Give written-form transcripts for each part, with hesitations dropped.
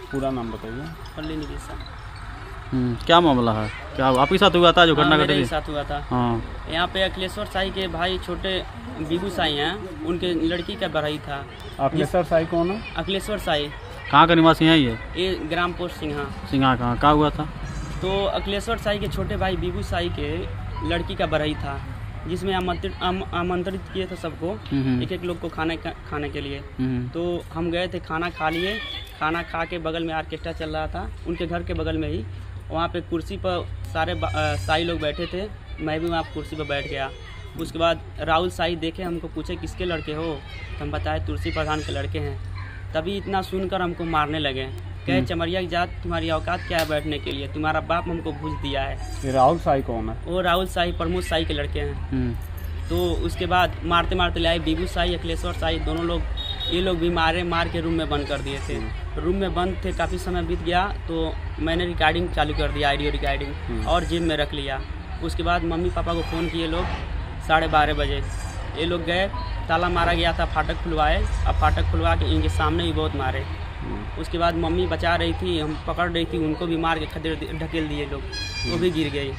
पूरा नाम बताइए। पल्ली निकिसा। क्या मामला है, क्या आपके साथ हुआ था जो घटना घटी? मेरे साथ हुआ था। हाँ, यहाँ पे अखिलेश्वर शाही के भाई छोटे बीबू शाही हैं, उनके लड़की का बढ़ई था। अखिलेश्वर शाही कौन है? अखिलेश्वर शाही कहाँ का निवासी है ये ग्राम पोस्ट सिंघा कहाँ क्या हुआ था? तो अखिलेश्वर शाही के छोटे भाई बीबू शाही के लड़की का बढ़ई था, जिसमें आमंत्रित किए थे सबको, एक एक लोग को खाने के लिए। तो हम गए थे, खाना खा लिए। खाना खा के बगल में ऑर्केस्ट्रा चल रहा था, उनके घर के बगल में ही। वहाँ पे कुर्सी पर सारे शाही लोग बैठे थे, मैं भी वहाँ कुर्सी पर बैठ गया। उसके बाद राहुल शाही देखे, हमको पूछे किसके लड़के हो, तो हम बताए तुलसी प्रधान के लड़के हैं। तभी इतना सुनकर हमको मारने लगे। कहे चमरिया की जात, तुम्हारी औकात क्या है बैठने के लिए, तुम्हारा बाप हमको घूस दिया है। ये राहुल शाही कौन है? वो राहुल शाही प्रमोद शाही के लड़के हैं। तो उसके बाद मारते मारते ले आए बीबू शाही, अखिलेश्वर शाही, दोनों लोग, ये लोग भी मार के रूम में बंद कर दिए थे। रूम में बंद थे, काफ़ी समय बीत गया तो मैंने रिकॉर्डिंग चालू कर दिया, ऑडियो रिकॉर्डिंग, और जेब में रख लिया। उसके बाद मम्मी पापा को फ़ोन किए लोग 12:30 बजे। ये लोग गए, ताला मारा गया था, फाटक खुलवाए। अब फाटक खुलवा के इनके सामने ही बहुत मारे। उसके बाद मम्मी बचा रही थी, हम पकड़ रही थी, उनको भी मार के खदेड़ ढकेल दिए लोग, वो भी गिर गई।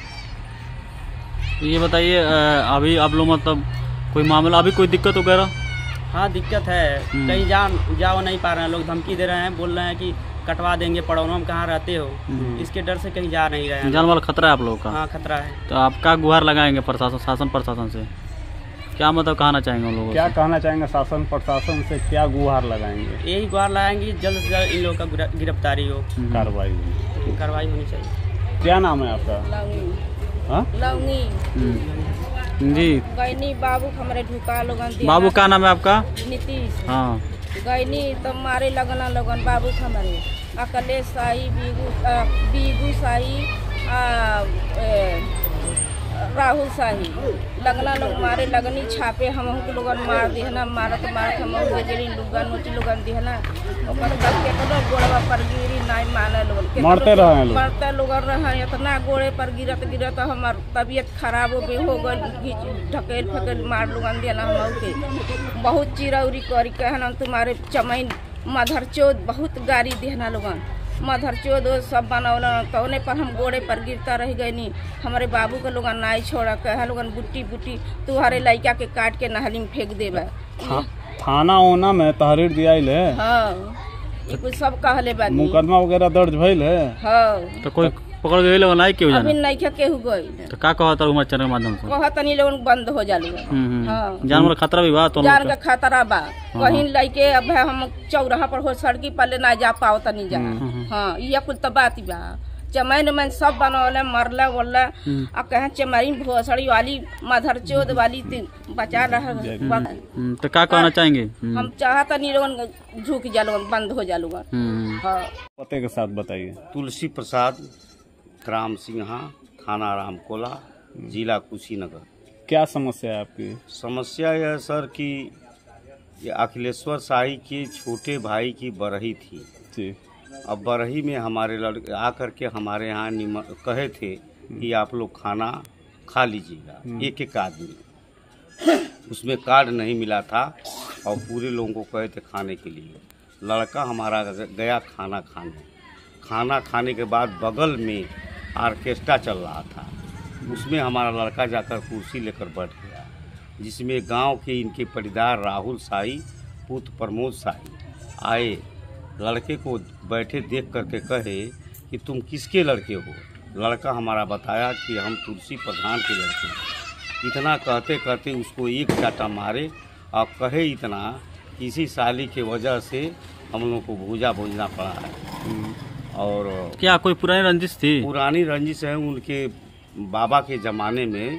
ये बताइए अभी आप लोग मतलब कोई मामला, अभी कोई दिक्कत वगैरह? हाँ दिक्कत है, कहीं जाओ नहीं पा रहे हैं लोग, धमकी दे रहे हैं, बोल रहे हैं कि कटवा देंगे, पड़ोनों में कहाँ रहते हो, इसके डर से कहीं जा नहीं रहे हैं। जान वाला खतरा है आप लोगों का? हाँ खतरा है। तो आप क्या गुहार लगाएंगे शासन प्रशासन से, क्या मतलब कहना चाहेंगे उन लोगों क्या कहना चाहेंगे शासन प्रशासन से, क्या गुहार लगाएंगे? यही गुहार लगाएंगे, जल्द से जल्द इन लोगों का गिरफ्तारी हो, कार्रवाई होनी चाहिए। क्या नाम है आपका? लवंगी जी। गैनी बाबू हमारे ढुका लोगन। बाबू का नाम है आपका? नीतीश। हाँ। गैनी तो मारे लगन बाबू हमारे अखिलेश शाही, बीबू शाही, राहुल शाही, लगना लोग मारे, लगनी छापे, हम लोगन मार दिहना, मारत हम गजरी लुगन नोची लोगन दिहना, ओकर बाद केतनो गोड़वा पर गिरी नहीं माने लोगन, मरते लोगन रहे, इतना गोड़े पर गिरत हमार तबीयत खराब हो गई, ढकेल फेकेल मार लोगन दिहना। हम के बहुत चिरौरी करी कहना तुम्हारे चमैन मधरचोद बहुत गाड़ी दिहना लोगन, मधरचोद सब बनौला, कौने पर हम गोड़े पर गिरता रह गए। नी हमारे बाबू के लोगन नाई छोड़ा, कह लोगन बुट्टी तुम्हारे लड़का के काट के नहली में फेंक देबा। थाना ओना में तहरीर दिया है? हाँ, ये कुछ सब कहले बानी। मुकदमा वगैरह दर्ज भइल है? हाँ। तो कोई पकड़ गए लोग नहीं क्यों? अभी नहीं केहू गई। तो का कहता हमारे चैनल के माध्यम से? कहतनी लोग बंद हो जालू। हाँ। जानवर खतरा भी बा? तो जान का खतरा बा, कहीं लइके अब हम चौराहा पर हो सड़की पर ना जा पाओ तनी जा। हाँ, ये कुल तो बात बा। चमैन उमैन सब बनौले, मरला वरला, अब कहे चमैन भोसड़ी वाली मधरचोद वाली बचा रहा। तो क्या कहना चाहेंगे? हम चाहता नहीं लोगन झुक जा, लोगन बंद हो जा लोगन। हाँ। पते के साथ बताइए। तुलसी प्रसाद, ग्राम सिंघा, थाना रामकोला, जिला कुशीनगर। क्या समस्या है आपकी? समस्या यह सर कि ये अखिलेश्वर शाही के छोटे भाई की बरही थी जी। अब बरही में हमारे लड़के आकर के हमारे यहाँ कहे थे कि आप लोग खाना खा लीजिएगा, एक एक आदमी। उसमें कार्ड नहीं मिला था और पूरे लोगों को कहे थे खाने के लिए। लड़का हमारा गया खाना खाने के बाद बगल में ऑर्केस्ट्रा चल रहा था, उसमें हमारा लड़का जाकर कुर्सी लेकर बैठ गया, जिसमें गांव के इनके पटीदार राहुल शाही पुत्र प्रमोद शाही आए। लड़के को बैठे देख करके कहे कि तुम किसके लड़के हो? लड़का हमारा बताया कि हम तुलसी प्रधान के लड़के हैं। इतना कहते कहते उसको एक चाटा मारे और कहे इतना किसी साली के वजह से हम लोगों को भूजा भूजना पड़ा है। और क्या कोई पुरानी रंजिश थी? पुरानी रंजिश है। उनके बाबा के ज़माने में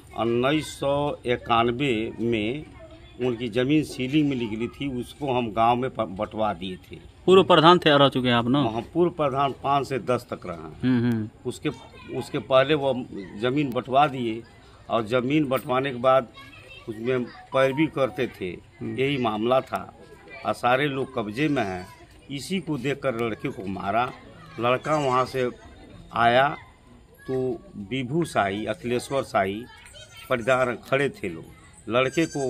1991 में उनकी ज़मीन सीलिंग में निकली थी, उसको हम गांव में बंटवा दिए थे। पूर्व प्रधान थे, रह चुके हैं आप ना? हम पूर्व प्रधान 5 से 10 तक रहा। उसके पहले वो ज़मीन बंटवा दिए और ज़मीन बंटवाने के बाद उसमें पैरवी करते थे, यही मामला था और सारे लोग कब्जे में हैं। इसी को देखकर लड़के को मारा। लड़का वहाँ से आया तो बीबू शाही, अखिलेश्वर शाही पटीदार खड़े थे लोग। लड़के को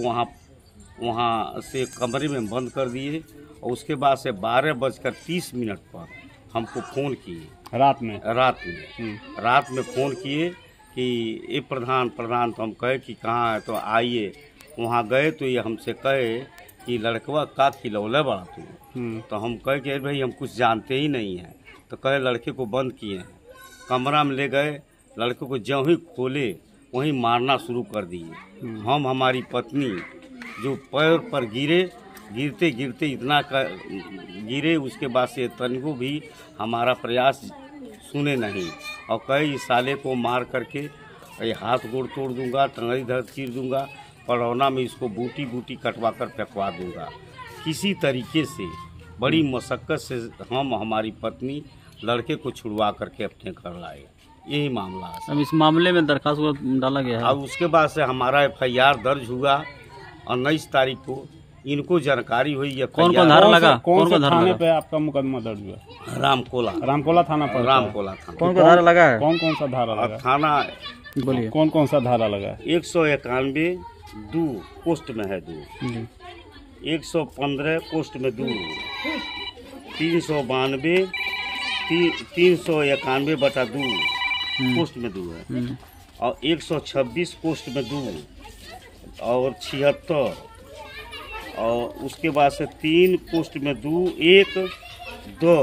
वहाँ से कमरे में बंद कर दिए और उसके बाद से 12:30 पर हमको फ़ोन किए रात में? रात में फ़ोन किए कि ये प्रधान तो हम कहे कि कहाँ है, तो आइए। वहाँ गए तो ये हमसे कहे कि लड़कवा का खिलौले बड़ा तू। तो हम कहे कि भाई हम कुछ जानते ही नहीं हैं। तो कहे लड़के को बंद किए हैं। कमरा में ले गए, लड़के को ज्यों ही खोले वहीं मारना शुरू कर दिए। हम हमारी पत्नी जो पैर पर गिरते गिरते इतना गिरे, उसके बाद से तनिको भी हमारा प्रयास सुने नहीं और कई इस साले को मार करके ये हाथ गोड़ तोड़ दूंगा, टंगड़ी धर चीर दूंगा, पड़ौना में इसको बूटी कटवा कर फेंकवा दूंगा। किसी तरीके से बड़ी मशक्क़त से हम हमारी पत्नी लड़के को छुड़वा करके अपने घर लाए। यही मामला है। अब इस मामले में दरखास्त डाला गया है। अब उसके बाद से हमारा FIR दर्ज हुआ और 19 तारीख को इनको जानकारी हुई। कौन धारा लगा? कौन से थाने पे आपका मुकदमा दर्ज हुआ? रामकोला थाना पर। रामकोला थाना। कौन धारा लगा है? कौन सा धारा लगा? थाना बोलिए। कौन सा धारा लगा? 191 2 पोस्ट में है 2, 115 पोस्ट में 2, 392 391/2 पोस्ट में 2 है और 126 पोस्ट में 2 और 76 और उसके बाद से 3 पोस्ट में 2 1 2,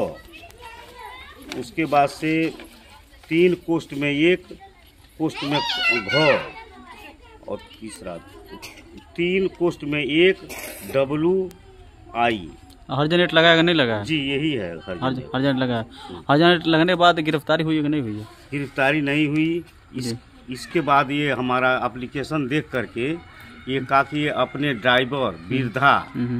उसके बाद से 3 पोस्ट में 1 पोस्ट में घ और तीसरा 3 पोस्ट में 1 WI। हर्जनेट लगाया कि नहीं लगा? जी यही है हर्जनेट लगाया। हर्जनेट लगने के बाद गिरफ्तारी हुई कि नहीं हुई? गिरफ्तारी नहीं हुई। इसके बाद ये हमारा एप्लीकेशन देख करके ये कहा कि अपने ड्राइवर वृद्धा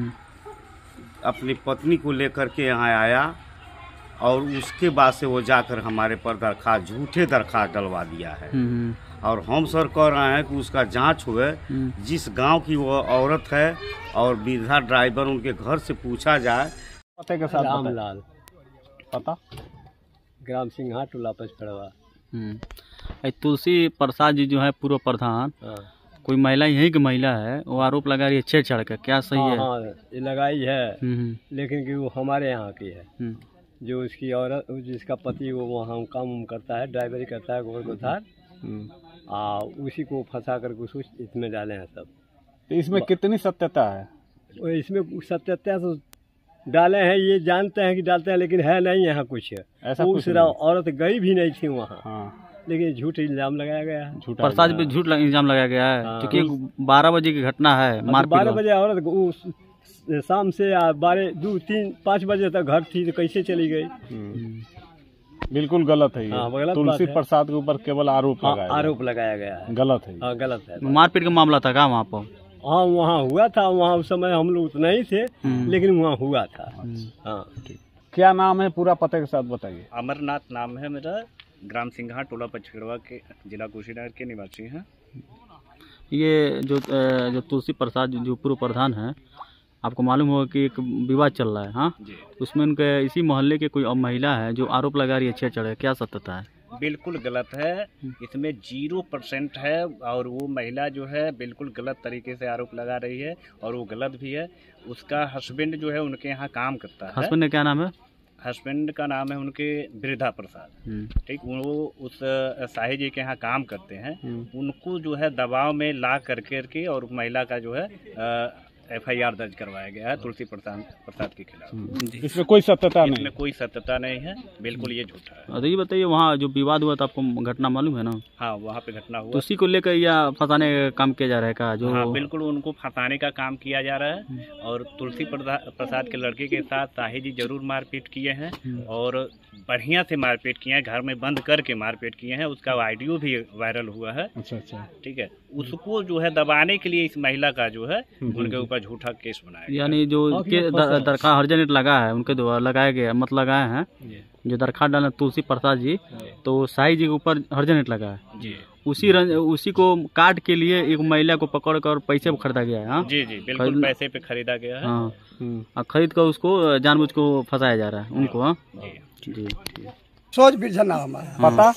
अपनी पत्नी को लेकर के यहाँ आया और उसके बाद से वो जाकर हमारे पर झूठे दरखास्त डलवा दिया है। और हम सर कह रहे हैं कि उसका जांच हुए, जिस गांव की वो औरत है और वृद्धा ड्राइवर उनके घर से पूछा जाए। पते के साथ रामलाल पता? ग्राम सिंघा टोला पचपड़वा। तुलसी प्रसाद जी जो है पूर्व प्रधान, कोई महिला यही की महिला है, वो आरोप लगा रही है छेड़छाड़ का, क्या सही है? हाँ ये लगाई है, लेकिन कि वो हमारे यहाँ की है। जो उसकी औरत, जिसका पति वो वहाँ काम करता है, ड्राइवरी करता है गोरखोथार, उसी को फंसा कर कुछ इसमें डाले हैं सब। तो इसमें कितनी सत्यता है? इसमें सत्यता तो डाले हैं, ये जानते हैं कि डालते हैं, लेकिन है नहीं यहाँ कुछ। ऐसा उस औरत गई भी नहीं थी वहाँ। हाँ। लेकिन झूठ इल्जाम लगाया गया है। प्रसाद पे झूठ इल्जाम लगाया गया है क्योंकि 12 बजे की घटना है। 12 बजे औरत शाम से 12 2 3 5 बजे तक घर थी, तो कैसे चली गई? बिल्कुल गलत है ये। तुलसी प्रसाद के ऊपर केवल आरोप लगाया गया है। गलत है। गलत है। मारपीट का मामला था क्या वहाँ पर? हाँ वहाँ हुआ था। वहाँ उस समय हम लोग उतना ही थे, लेकिन वहाँ हुआ था। हाँ। क्या नाम है? पूरा पते के साथ बताइए। अमरनाथ नाम है मेरा, ग्राम सिंघा टोला पचपड़वा के, जिला कुशीनगर के निवासी हैं। ये जो तुलसी प्रसाद जो पूर्व प्रधान है, आपको मालूम होगा कि एक विवाद चल रहा है। हाँ, उसमें उनके इसी मोहल्ले के कोई महिला है जो आरोप लगा रही है छेड़छाड़, क्या सत्यता है? बिल्कुल गलत है, इसमें 0% है और वो महिला जो है बिल्कुल गलत तरीके से आरोप लगा रही है और वो गलत भी है। उसका हस्बैंड जो है उनके यहाँ काम करता है। हस्बैंड क्या नाम है? हस्बैंड का नाम है उनके वृद्धा प्रसाद। ठीक, वो उस शाही जी के यहाँ काम करते हैं। उनको जो है दबाव में ला करके और महिला का जो है FIR दर्ज करवाया गया है तुलसी प्रसाद के खिलाफ। इसमें कोई सत्यता नहीं? इसमें कोई सत्यता नहीं है, बिल्कुल ये झूठा है। तो ये बताइए, वहाँ जो विवाद हुआ था आपको घटना मालूम है ना? हाँ, वहाँ पे घटना हुआ। तो उसी को लेकर या फंसाने का काम किया जा रहा है का? जो हाँ, बिल्कुल उनको फंसाने का काम किया जा रहा है और तुलसी प्रसाद के लड़के के साथ शाही जी जरूर मारपीट किए हैं और बढ़िया से मारपीट किए हैं, घर में बंद करके मारपीट किए हैं। उसका वीडियो भी वायरल हुआ है। अच्छा। ठीक है, उसको जो है दबाने के लिए इस महिला का जो है उनके ऊपर झूठा केस बनाया, यानी जो दरखास्त हर्जनेट लगा है उनके द्वारा लगाया गया, मतलब लगाए हैं जो दरखास्त डाले तुलसी प्रसाद जी, तो शाही जी के ऊपर हर्जनेट लगा है जी। उसी को काट के लिए एक महिला को पकड़ कर पैसे पर खरीदा गया है। हाँ जी, बिल्कुल पैसे पे खरीदा गया है। हाँ, खरीद कर उसको जानबूझ को फंसाया जा रहा है उनको। हाँ जी। सोच बिरझा नाम है। पता?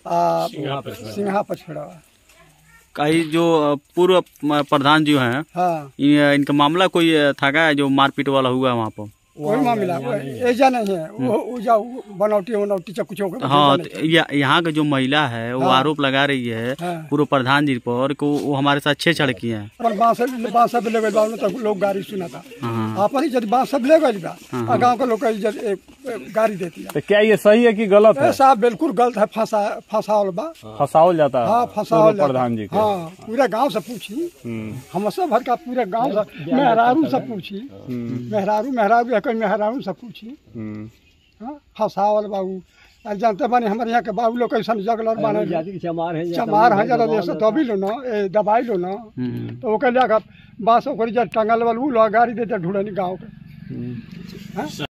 सिंघा पचपड़वा। कई जो पूर्व प्रधान जी हैं, हाँ। इनका मामला कोई था क्या जो मारपीट वाला हुआ वहाँ पर? कोई मामला ऐसा नहीं है। वो जाओ बनौटी से कुछ होगा। हाँ, तो यहाँ का जो महिला है वो आरोप लगा रही है पूर्व प्रधान जी पर को वो हमारे साथ छेड़छाड़ किए हैं। पर बांस ले गए तो लोग गाड़ी सुना था। आप जब बांस सब ले गए गाँव के लोग गाड़ी देती है। तो क्या ये सही है कि गलत है? साहब बिल्कुल गलत है। फंसावल जाता है। हाँ, फंसावल प्रधान जी। हाँ, पूरे गाँव से पूछी, हम सब भर का पूरे गाँव से मेहरारू से पूछी, मेहरारू से पूछी। फंसावल बाबू जानते बने हमारे यहाँ के बाबू लोग कैसा जगलर बने चमार है जरा जैसे दबी लो ना दबाई लो ना तो वो कह लिया बाँस टांगल वाल गाड़ी देते ढूंढनी गाँव के।